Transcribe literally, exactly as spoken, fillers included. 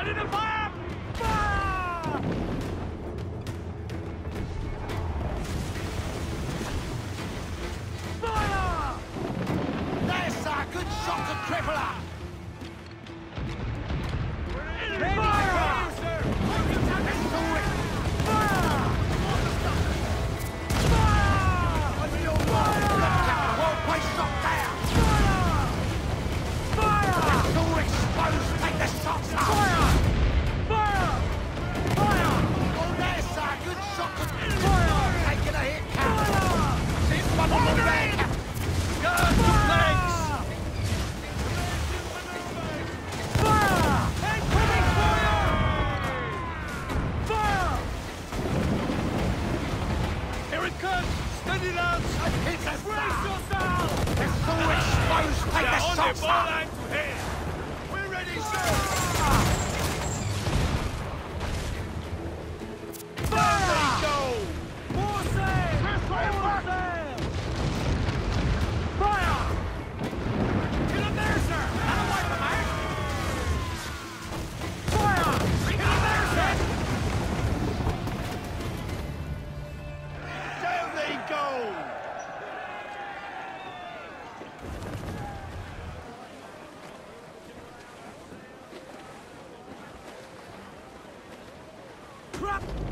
Ready to fire! Fire! Fire! That's a good shot to cripple her! Ready! Fire! Sir! Let's do it! Fire! Fire! Over your wall! The whole place shot down! Fire! Fire! Let's do it! Exposed! Take the shots up! Fire! Fire! Fire! Oh, that's a good shot to... Fire! Taking a hit, Captain! This one on the leg! Guard the flanks! Fire! Incoming fire! Fire! Here it comes! Steady, lads! Hit us Brace down! yourself! Let's do it! Exposed! Take the On shots the up! ball to hit! We're ready, sir! Fire! Go! More sail! More sail! Fire! Get him there, sir! Out of way from me! Fire! Get him there, sir! Down they go! Crap!